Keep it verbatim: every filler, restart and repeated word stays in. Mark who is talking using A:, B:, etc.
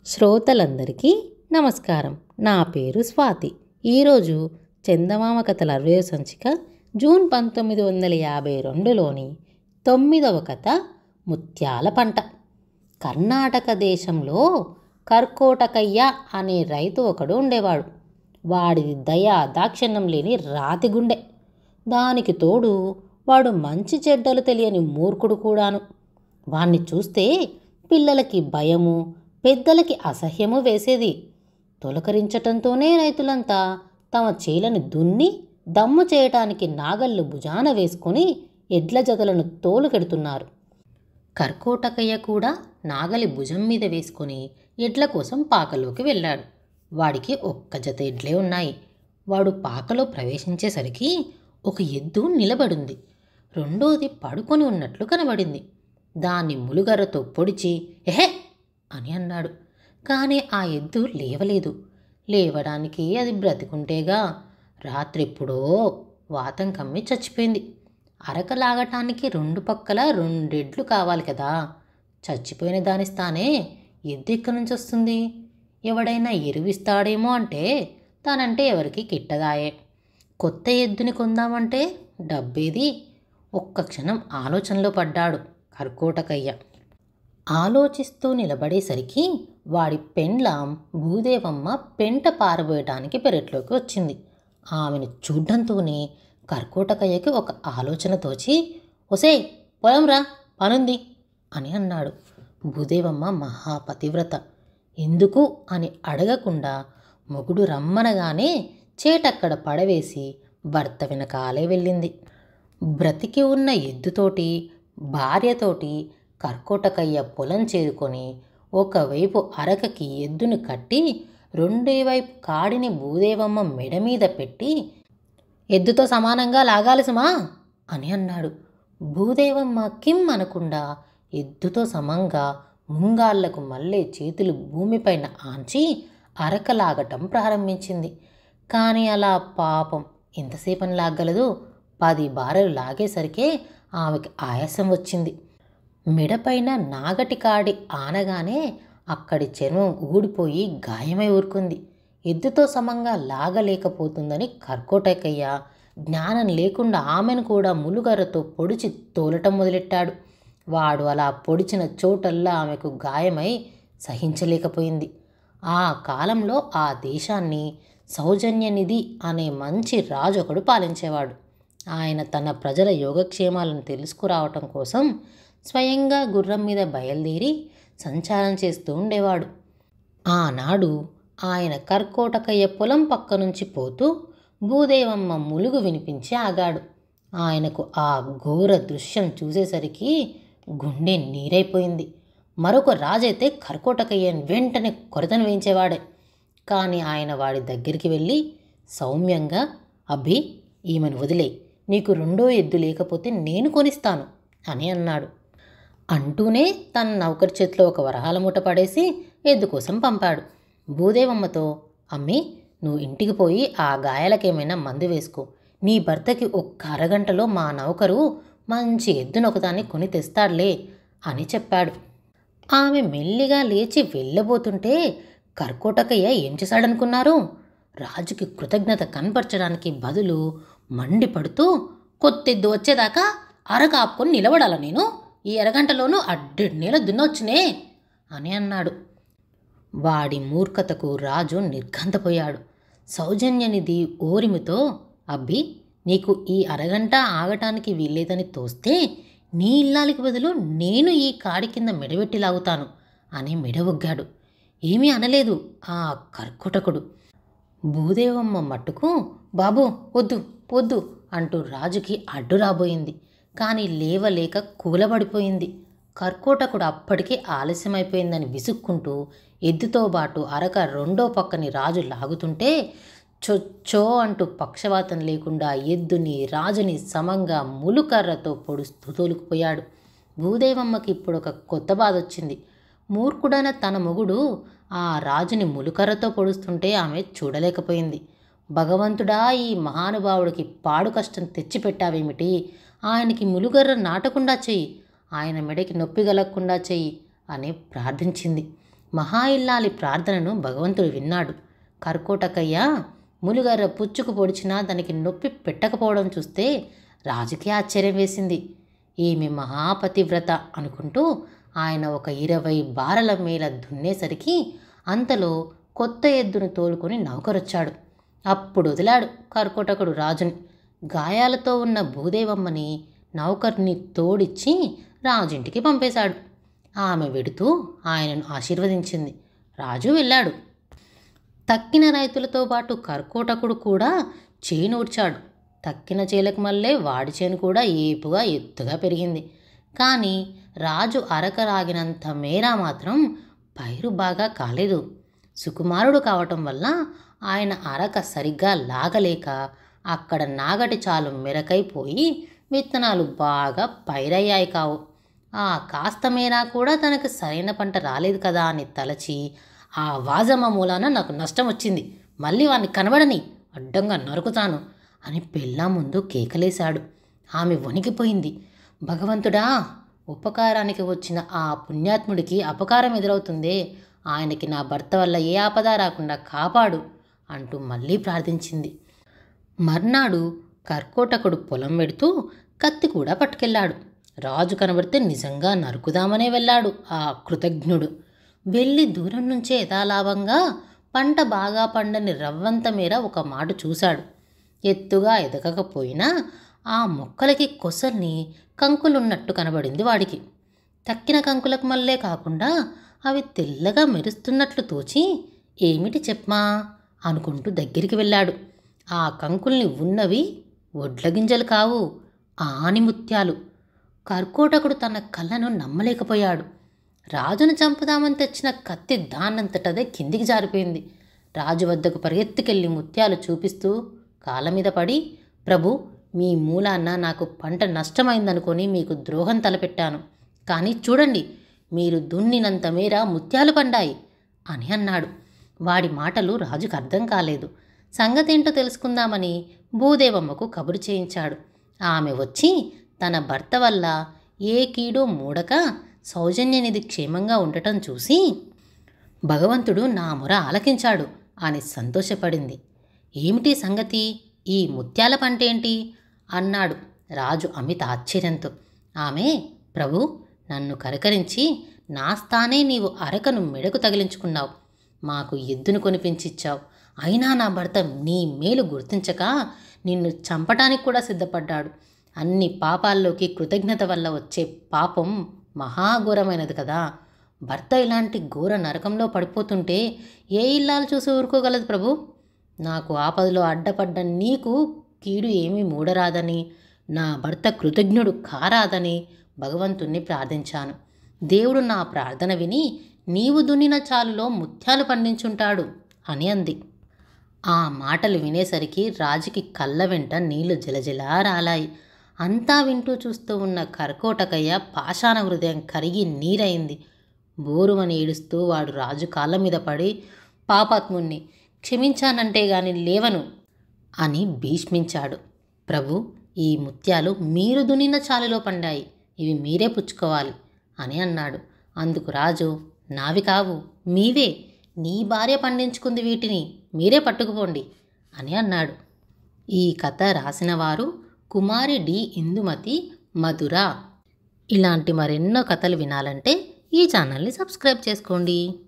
A: శ్రోతలందరికీ నమస్కారం. నా పేరు స్వాతి. ఈరోజు చందమామ కథల అరవై సంచిక జూన్ పంతొమ్మిది వందల యాభై రెండులోని తొమ్మిదవ కథ ముత్యాల పంట. కర్ణాటక దేశంలో కర్కోటకయ్య అనే రైతు ఒకడు ఉండేవాడు. వాడిది దయా దాక్షిణ్యం లేని రాతి గుండె. దానికి తోడు వాడు మంచి చెడ్డలు తెలియని మూర్ఖుడు కూడాను. వాణ్ణి చూస్తే పిల్లలకి భయము, పెద్దలకి అసహ్యము వేసేది. తొలకరించటంతోనే రైతులంతా తమ చేలను దున్ని దమ్ము చేయటానికి నాగళ్ళు భుజాన వేసుకొని ఎడ్ల జతలను తోలుకెడుతున్నారు. కర్కోటకయ్య కూడా నాగలి భుజం మీద వేసుకొని ఎడ్ల కోసం పాకలోకి వెళ్ళాడు. వాడికి ఒక్క జత ఎడ్లే ఉన్నాయి. వాడు పాకలో ప్రవేశించేసరికి ఒక ఎద్దు నిలబడింది. రెండోది పడుకొని ఉన్నట్లు కనబడింది. దాన్ని ములుగర్రతో పొడిచి ఎహే అని అన్నాడు. కానీ ఆ ఎద్దు లేవలేదు. లేవడానికి అది బ్రతికుంటేగా. రాత్రెప్పుడో వాతం కమ్మి చచ్చిపోయింది. అరక లాగటానికి రెండు పక్కల రెండెడ్లు కావాలి కదా. చచ్చిపోయిన దాని స్థానే ఎద్దు ఎక్కడి నుంచి వస్తుంది? ఎవడైనా ఎరువిస్తాడేమో అంటే తానంటే ఎవరికి కిట్టదాయే. కొత్త ఎద్దుని కొందామంటే డబ్బేది? ఒక్క క్షణం ఆలోచనలో పడ్డాడు కర్కోటకయ్య. ఆలోచిస్తూ నిలబడేసరికి వాడి పెండ్లాం భూదేవమ్మ పెంట పారబోయటానికి పెరట్లోకి వచ్చింది. ఆమెను చూడ్డంతోనే కర్కోటకయ్యకి ఒక ఆలోచన తోచి, ఒసే పొలంరా పనుంది అని అన్నాడు. భూదేవమ్మ మహాపతివ్రత. ఎందుకు అని అడగకుండా మొగుడు రమ్మనగానే చేటక్కడ పడవేసి భర్త వెనకాలే వెళ్ళింది. బ్రతికి ఉన్న ఎద్దుతోటి భార్యతోటి కర్కోటకయ్య పొలం చేరుకొని ఒకవైపు అరకకి ఎద్దును కట్టి రెండో వైపు కాడిని భూదేవమ్మ మెడ మీద పెట్టి ఎద్దుతో సమానంగా లాగాలి సుమా అని అన్నాడు. భూదేవమ్మ కిమ్ అనకుండా ఎద్దుతో సమంగా ముంగాళ్లకు మళ్ళీ చేతులు భూమిపైన ఆంచి అరక లాగటం ప్రారంభించింది. కానీ అలా పాపం ఎంతసేపని లాగలదు. పది బారెలు లాగేసరికే ఆమెకి ఆయాసం వచ్చింది. మెడపైన నాగటి కాడి ఆనగానే అక్కడి చర్మం ఊడిపోయి గాయమై ఊరుకుంది. ఎద్దుతో సమంగా లాగలేకపోతుందని కర్కోటకయ్య జ్ఞానం లేకుండా ఆమెను కూడా ములుగర్రతో పొడిచి తోలటం మొదలెట్టాడు. వాడు అలా పొడిచిన చోటల్లా ఆమెకు గాయమై సహించలేకపోయింది. ఆ కాలంలో ఆ దేశాన్ని సౌజన్యనిధి అనే మంచి రాజు ఒకడు పాలించేవాడు. ఆయన తన ప్రజల యోగక్షేమాలను తెలుసుకురావటం కోసం స్వయంగా గుర్రం మీద బయలుదేరి సంచారం చేస్తూ ఉండేవాడు. ఆనాడు ఆయన కర్కోటకయ్య పొలం పక్క నుంచి పోతూ భూదేవమ్మ ములుగు వినిపించి ఆగాడు. ఆయనకు ఆ ఘోర దృశ్యం చూసేసరికి గుండె నీరైపోయింది. మరొక రాజైతే కర్కోటకయ్యని వెంటనే కొరతను వేయించేవాడే. కానీ ఆయన వాడి దగ్గరికి వెళ్ళి సౌమ్యంగా, అబ్బి ఈమెను వదిలే, నీకు రెండో ఎద్దు లేకపోతే నేను కొనిస్తాను అని అన్నాడు. అంటూనే తన నౌకరి చేతిలో ఒక వరహాల మూట పడేసి ఎద్దు కోసం పంపాడు. భూదేవమ్మతో, అమ్మి నువ్వు ఇంటికి పోయి ఆ గాయాలకేమైనా మందు వేసుకో. నీ భర్తకి ఒక్క అరగంటలో మా నౌకరు మంచి ఎద్దునొకదాన్ని కొని తెస్తాడులే అని చెప్పాడు. ఆమె మెల్లిగా లేచి వెళ్ళబోతుంటే కర్కోటకయ్య ఏం చేశాడనుకున్నారు? రాజుకి కృతజ్ఞత కనపరచడానికి బదులు మండిపడుతూ, కొత్తెద్దు వచ్చేదాకా అరకాపుకొని నిలబడాల నేను? ఈ అరగంటలోనూ అడ్డెడ్ నీళ్ళ దున్నొచ్చునే అని అన్నాడు. వాడి మూర్ఖతకు రాజు నిర్ఘంతపోయాడు. సౌజన్యనిధి ఓరిమితో, అబ్బి నీకు ఈ అరగంట ఆగటానికి వీల్లేదని తోస్తే నీ ఇల్లాలికి బదులు నేను ఈ కాడి కింద మెడబెట్టి లాగుతాను అని మెడవొగ్గాడు. ఏమీ అనలేదు ఆ కర్కోటకుడు. భూదేవమ్మ మట్టుకు బాబు వద్దు వద్దు అంటూ రాజుకి అడ్డు రాబోయింది. కానీ లేవలేక కూలబడిపోయింది. కర్కోటకుడు అప్పటికే ఆలస్యమైపోయిందని విసుక్కుంటూ ఎద్దుతో పాటు అరక రెండో పక్కని రాజు లాగుతుంటే చొచ్చో అంటూ పక్షవాతం లేకుండా ఎద్దుని రాజుని సమంగా ములుకర్రతో పొడుస్తూ తోలుకుపోయాడు. భూదేవమ్మకి ఇప్పుడు ఒక కొత్త బాధ వచ్చింది. మూర్ఖుడైన తన మొగుడు ఆ రాజుని ములుకర్రతో పొడుస్తుంటే ఆమె చూడలేకపోయింది. భగవంతుడా, ఈ మహానుభావుడికి పాడు కష్టం తెచ్చిపెట్టావేమిటి? ఆయనకి ములుగర్ర నాటకుండా చెయ్యి, ఆయన మెడకి నొప్పి కలగకుండా చెయ్యి అని ప్రార్థించింది. మహా ఇల్లాలి ప్రార్థనను భగవంతుడు విన్నాడు. కర్కోటకయ్య ములుగర్ర పుచ్చుకు పొడిచినా దానికి నొప్పి పెట్టకపోవడం చూస్తే రాజుకి ఆశ్చర్యం వేసింది. ఈమె మహాపతివ్రత అనుకుంటూ ఆయన ఒక ఇరవై బారల మేల దున్నేసరికి అంతలో కొత్త ఎద్దును తోలుకొని నౌకరొచ్చాడు. అప్పుడు వదిలాడు కర్కోటకుడు రాజుని. గాయాలతో ఉన్న భూదేవమ్మని నౌకర్ని తోడిచ్చి రాజుంటికి పంపేశాడు. ఆమె వెడుతూ ఆయనను ఆశీర్వదించింది. రాజు వెళ్ళాడు. తక్కిన రైతులతో పాటు కర్కోటకుడు కూడా చేనూర్చాడు. తక్కిన చేలకు మళ్ళీ వాడి చేను కూడా ఏపుగా ఎత్తుగా పెరిగింది. కానీ రాజు అరక రాగినంత మేర మాత్రం పైరు బాగా కాలేదు. సుకుమారుడు కావటం వల్ల ఆయన అరక సరిగ్గా లాగలేక అక్కడ నాగటి చాలు మెరకైపోయి విత్తనాలు బాగా పైరయ్యాయి కావు. ఆ కాస్త మేరా కూడా తనకు సరైన పంట రాలేదు కదా అని తలచి, ఆ వాజమ్మ మూలాన నాకు నష్టం వచ్చింది, మళ్ళీ వాడిని కనబడని అడ్డంగా నరుకుతాను అని పెళ్ళా ముందు కేకలేశాడు. ఆమె వణికిపోయింది. భగవంతుడా, ఉపకారానికి వచ్చిన ఆ పుణ్యాత్ముడికి అపకారం ఎదురవుతుందే, ఆయనకి నా భర్త వల్ల ఏ ఆపద రాకుండా కాపాడు అంటూ మళ్ళీ ప్రార్థించింది. మర్నాడు కర్కోటకుడు పొలం వెడుతూ కత్తి కూడా పట్టుకెళ్ళాడు. రాజు కనబడితే నిజంగా నరుకుదామనే వెళ్ళాడు ఆ కృతజ్ఞుడు. వెళ్ళి దూరం నుంచే యథాలాభంగా పంట బాగా పండని రవ్వంత మేర ఒక మాట చూశాడు. ఎత్తుగా ఎదగకపోయినా ఆ మొక్కలకి కొసల్ని కంకులున్నట్టు కనబడింది వాడికి. తక్కిన కంకులకు మళ్ళే కాకుండా అవి తెల్లగా మెరుస్తున్నట్లు తోచి, ఏమిటి చెప్పమా అనుకుంటూ దగ్గరికి వెళ్ళాడు. ఆ కంకుల్ని ఉన్నవి వడ్ల గింజలు కావు, ఆనిముత్యాలు. కర్కోటకుడు తన కళ్ళను నమ్మలేకపోయాడు. రాజును చంపుదామని తెచ్చిన కత్తి దానంతటదే కిందికి జారిపోయింది. రాజు వద్దకు పరిగెత్తుకెళ్ళి ముత్యాలు చూపిస్తూ కాళ్ళ మీద పడి, ప్రభు, మీ మూలాన్న నాకు పంట నష్టమైందనుకొని మీకు ద్రోహం తలపెట్టాను, కానీ చూడండి, మీరు దున్నినంత మేర ముత్యాలు పండాయి అని అన్నాడు. వాడి మాటలు రాజుకు అర్థం కాలేదు. సంగతేంటో తెలుసుకుందామని భూదేవమ్మకు కబురు చేయించాడు. ఆమె వచ్చి తన భర్త వల్ల ఏ కీడో మూడక సౌజన్యనిధి క్షేమంగా ఉండటం చూసి, భగవంతుడు నా మొర ఆలకించాడు అని సంతోషపడింది. ఏమిటి సంగతి, ఈ ముత్యాల పంటేంటి అన్నాడు రాజు అమిత ఆశ్చర్యంతో. ఆమె, ప్రభు, నన్ను కరకరించి నా స్థానే నీవు అరకను మెడకు తగిలించుకున్నావు, మాకు ఎద్దును కొనిపించిచ్చావు, అయినా నా భర్త నీ మేలు గుర్తించక నిన్ను చంపటానికి కూడా సిద్ధపడ్డాడు. అన్ని పాపాల్లోకి కృతజ్ఞత వల్ల వచ్చే పాపం మహాఘోరమైనది కదా. భర్త ఇలాంటి ఘోర నరకంలో పడిపోతుంటే ఏ ఇల్లాలు చూసి ఊరుకోగలదు ప్రభు? నాకు ఆపదలో అడ్డపడ్డ నీకు కీడు ఏమీ మూడరాదని, నా భర్త కృతజ్ఞుడు కారాదని భగవంతుణ్ణి ప్రార్థించాను. దేవుడు నా ప్రార్థన విని నీవు దున్నిన చాలులో ముత్యాలు పండించుంటాడు అని అంది. ఆ మాటలు వినేసరికి రాజుకి కళ్ళ వెంట నీళ్లు జలజలా రాలాయి. అంతా వింటూ చూస్తూ ఉన్న కర్కోటకయ్య పాషాణ హృదయం కరిగి నీరైంది. బోరుమని ఏడుస్తూ వాడు రాజు కాళ్ళ మీద పడి, పాపాత్ముణ్ణి క్షమించానంటే గాని లేవను అని భీష్మించాడు. ప్రభు, ఈ ముత్యాలు మీరు దున్నిన చాలులో పండాయి, ఇవి మీరే పుచ్చుకోవాలి అని అన్నాడు. అందుకు రాజు, నావి కావు, మీవే, నీ భార్య పండించుకుంది, వీటిని మీరే పట్టుకుపోండి అని అన్నాడు. ఈ కథ రాసిన వారు కుమారి డి ఇందుమతి మధుర. ఇలాంటి మరెన్నో కథలు వినాలంటే ఈ ఛానల్ని సబ్స్క్రైబ్ చేసుకోండి.